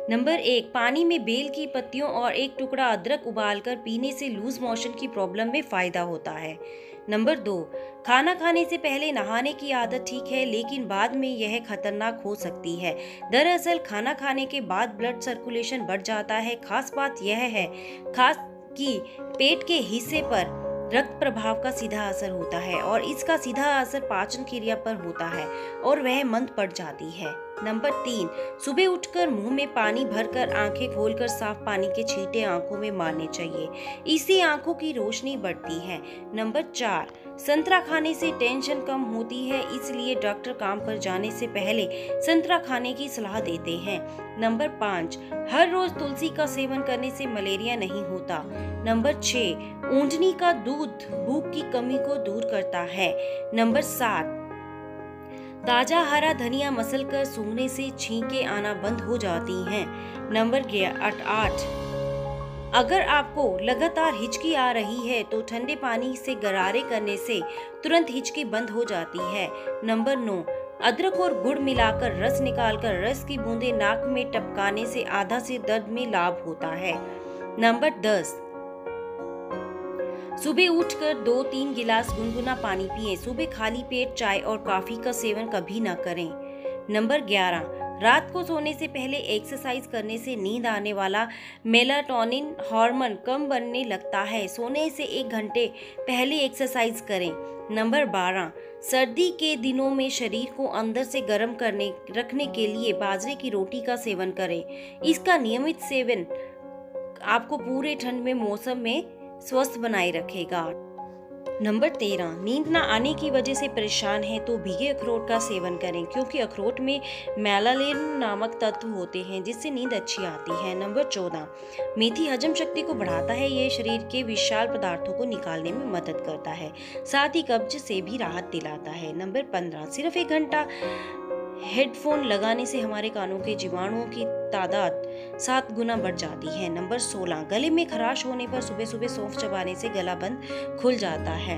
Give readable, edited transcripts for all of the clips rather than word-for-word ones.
Number 1, पानी में bell की पत्तियों और एक टुकड़ा अदरक उबालकर पीने से लूज मोशन की प्रॉब्लम में फायदा होता है। नंबर 2, खाना खाने से पहले नहाने की आदत ठीक है, लेकिन बाद में यह खतरनाक हो सकती है। दरअसल खाना खाने के बाद ब्लड सर्कुलेशन बढ़ जाता है। खास बात यह है खास कि पेट के हिस्से पर रक्त प्रभाव का सीधा असर होता है और इसका सीधा असर पाचन क्रिया पर होता है और वह मंद पड़ जाती है। नंबर 3, सुबह उठकर मुंह में पानी भरकर आंखें खोलकर साफ पानी के छींटे आंखों में मारने चाहिए। इससे आंखों की रोशनी बढ़ती है। नंबर 4, संतरा खाने से टेंशन कम होती है, इसलिए डॉक्टर काम पर जाने से पहले संतरा खाने की सलाह देते हैं। नंबर 5, हर रोज तुलसी का सेवन करने से मलेरिया नहीं होता। नंबर 6, ऊंजनी का दूध भूख की कमी को दूर करता है। नंबर 7, ताजा हरा धनिया मसलकर सूंघने से छींके आना बंद हो जाती हैं। नंबर 8, अगर आपको लगातार हिचकी आ रही है तो ठंडे पानी से गरारे करने से तुरंत हिचकी बंद हो जाती है। नंबर 9, अदरक और गुड़ मिलाकर रस निकालकर रस की बूंदें नाक में टपकाने से आधा से दर्द में लाभ होता है। नंबर 10, सुबह उठकर 2-3 गिलास गुनगुना पानी पिएं। सुबह खाली पेट चाय और कॉफी का सेवन कभी ना करें। नंबर 11, रात को सोने से पहले एक्सरसाइज करने से नींद आने वाला मेलाटोनिन हार्मोन कम बनने लगता है। सोने से 1 घंटे पहले एक्सरसाइज करें। नंबर 12, सर्दी के दिनों में शरीर को अंदर से गर्म रखने के लिए बाजरे की रोटी का सेवन करें। इसका नियमित सेवन आपको पूरे ठंड में मौसम में स्वस्थ बनाए रखेगा। नंबर 13, नींद न आने की वजह से परेशान है तो भीगे अखरोट का सेवन करें, क्योंकि अखरोट में मेलानिन नामक तत्व होते हैं जिससे नींद अच्छी आती है। नंबर 14, मेथी हजम शक्ति को बढ़ाता है। ये शरीर के विषाक्त पदार्थों को निकालने में मदद करता है, साथ ही कब्ज से भी राहत दिलाता है। नंबर 15, सिर्फ 1 घंटा हेडफोन लगाने से हमारे कानों के जीवाणुओं की तादाद 7 गुना बढ़ जाती है। नंबर 16, गले में खराश होने पर सुबह सुबह सौंफ चबाने से गला बंद खुल जाता है।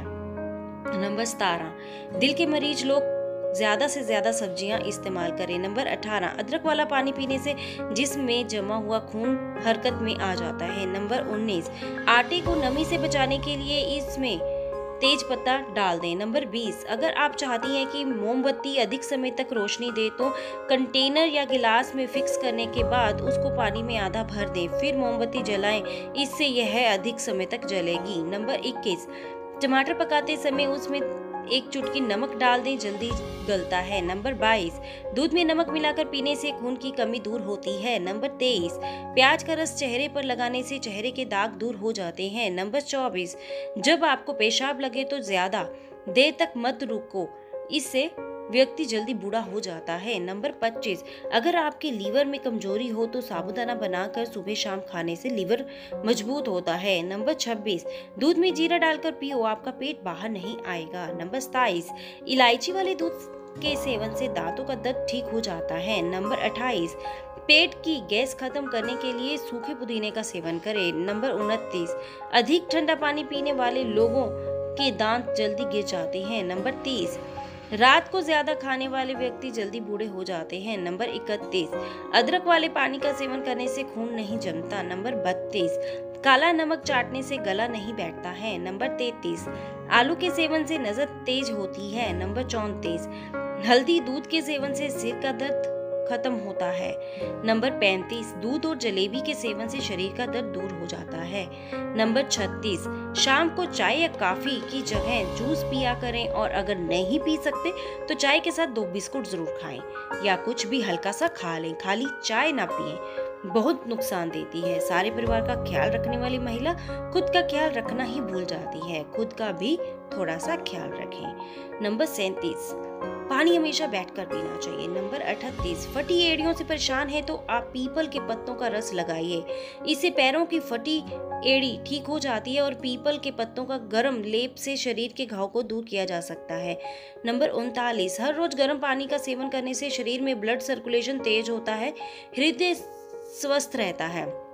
नंबर 17, दिल के मरीज लोग ज्यादा से ज्यादा सब्जियां इस्तेमाल करें। नंबर 18, अदरक वाला पानी पीने से जिस्म में जमा हुआ खून हरकत में आ जाता है। नंबर 19, आटे को नमी से बचाने के लिए इसमें तेज पत्ता डाल दें। नंबर 20, अगर आप चाहती हैं कि मोमबत्ती अधिक समय तक रोशनी दे तो कंटेनर या गिलास में फिक्स करने के बाद उसको पानी में आधा भर दें, फिर मोमबत्ती जलाएं, इससे यह अधिक समय तक जलेगी। नंबर 21, टमाटर पकाते समय उसमें 1 चुटकी नमक डाल दें, जल्दी गलता है। नंबर 22, दूध में नमक मिलाकर पीने से खून की कमी दूर होती है। नंबर 23, प्याज का रस चेहरे पर लगाने से चेहरे के दाग दूर हो जाते हैं। नंबर 24, जब आपको पेशाब लगे तो ज्यादा देर तक मत रुको, इससे व्यक्ति जल्दी बूढ़ा हो जाता है। नंबर 25, अगर आपके लीवर में कमजोरी हो तो साबूदाना बनाकर सुबह शाम खाने से लीवर मजबूत होता है। नंबर 26, दूध में जीरा डालकर पियो, आपका पेट बाहर नहीं आएगा। नंबर 27, इलायची वाले दूध के सेवन से दांतों का दर्द ठीक हो जाता है। नंबर 28, पेट की गैस खत्म करने के लिए सूखे पुदीने का सेवन करें। नंबर 29, अधिक ठंडा पानी पीने वाले लोगों के दांत जल्दी गिर जाते हैं। नंबर 30, रात को ज्यादा खाने वाले व्यक्ति जल्दी बूढ़े हो जाते हैं। नंबर 31, अदरक वाले पानी का सेवन करने से खून नहीं जमता। नंबर 32, काला नमक चाटने से गला नहीं बैठता है। नंबर 33, आलू के सेवन से नजर तेज होती है। नंबर 34, हल्दी दूध के सेवन से सिर का दर्द खत्म होता है। नंबर 35, दूध और जलेबी के सेवन से शरीर का दर्द दूर हो जाता है। नंबर 36, शाम को चाय या कॉफी की जगह जूस पिया करें, और अगर नहीं पी सकते तो चाय के साथ 2 बिस्कुट जरूर खाएं या कुछ भी हल्का सा खा लें, खाली चाय ना पिएं, बहुत नुकसान देती है। सारे परिवार का ख्याल रखने वाली महिला खुद का ख्याल रखना ही भूल जाती है, खुद का भी थोड़ा सा ख्याल रखें। नंबर 37, पानी हमेशा बैठकर पीना चाहिए। नंबर 38, फटी एड़ियों से परेशान है तो आप पीपल के पत्तों का रस लगाइए, इससे पैरों की फटी एड़ी ठीक हो जाती है और पीपल के पत्तों का गर्म लेप से शरीर के घाव को दूर किया जा सकता है। नंबर 39, हर रोज गर्म पानी का सेवन करने से शरीर में ब्लड सर्कुलेशन तेज होता है, हृदय स्वस्थ रहता है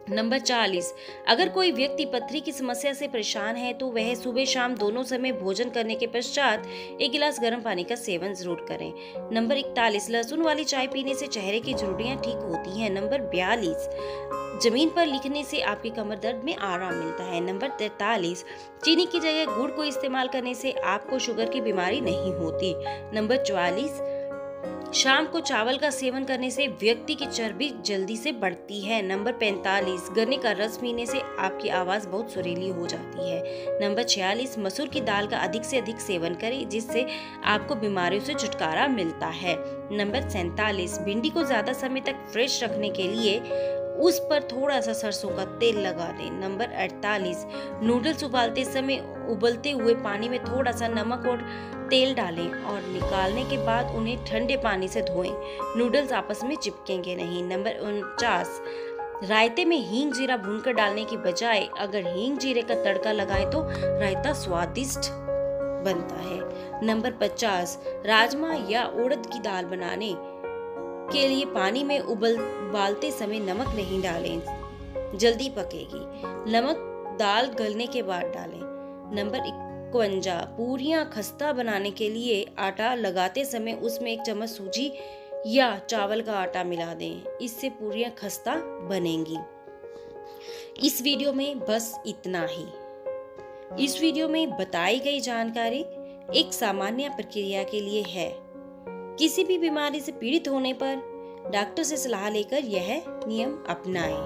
नंबर 40, अगर कोई व्यक्ति पथरी की समस्या से परेशान है तो वह सुबह शाम दोनों समय भोजन करने के पश्चात 1 गिलास गर्म पानी का सेवन जरूर करें। नंबर 41, लहसुन वाली चाय पीने से चेहरे की झुर्रियां ठीक होती हैं। नंबर 42, जमीन पर लिखने से आपके कमर दर्द में आराम मिलता है। नंबर 43, चीनी की जगह गुड़ को इस्तेमाल करने से आपको शुगर की बीमारी नहीं होती। नंबर 44, शाम को चावल का सेवन करने से व्यक्ति की चर्बी जल्दी से बढ़ती है। नंबर 45, गन्ने का रस पीने से आपकी आवाज बहुत सुरीली हो जाती है। नंबर 46, मसूर की दाल का अधिक से अधिक सेवन करें जिससे आपको बीमारियों से छुटकारा मिलता है। नंबर 47, भिंडी को ज्यादा समय तक फ्रेश रखने के लिए उस पर थोड़ा सा सरसों का तेल लगा दें। नंबर 48, नूडल्स उबालते समय उबलते हुए पानी में थोड़ा सा नमक और तेल डालें और निकालने के बाद उन्हें ठंडे पानी से धोएं। नूडल्स आपस में चिपकेंगे नहीं। नंबर 49, रायते में हींग जीरा भूनकर डालने की बजाय अगर हींग जीरे का तड़का लगाएं तो रायता स्वादिष्ट बनता है। नंबर 50, राजमा या उड़द की दाल बनाने के लिए पानी में उबालते समय नमक नहीं डालें, जल्दी पकेगी। नमक दाल गलने के बाद डालें। नंबर 51, पूरियां खस्ता बनाने के लिए आटा लगाते समय उसमें 1 चम्मच सूजी या चावल का आटा मिला दें, इससे पूरियां खस्ता बनेंगी। इस वीडियो में बस इतना ही। इस वीडियो में बताई गई जानकारी एक सामान्य प्रक्रिया के लिए है। किसी भी बीमारी से पीड़ित होने पर डॉक्टर से सलाह लेकर यह नियम अपनाएं।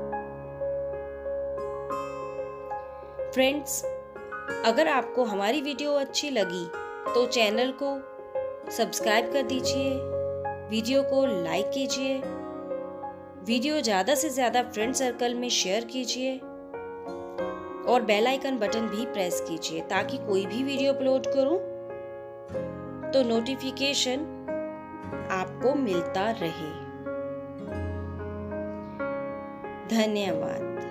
फ्रेंड्स, अगर आपको हमारी वीडियो अच्छी लगी तो चैनल को सब्सक्राइब कर दीजिए, वीडियो को लाइक कीजिए, वीडियो ज़्यादा से ज़्यादा फ्रेंड सर्कल में शेयर कीजिए और बेल आइकन बटन भी प्रेस कीजिए ताकि कोई भी वीडियो अपलोड करूं तो नोटिफिकेशन आपको मिलता रहे। धन्यवाद।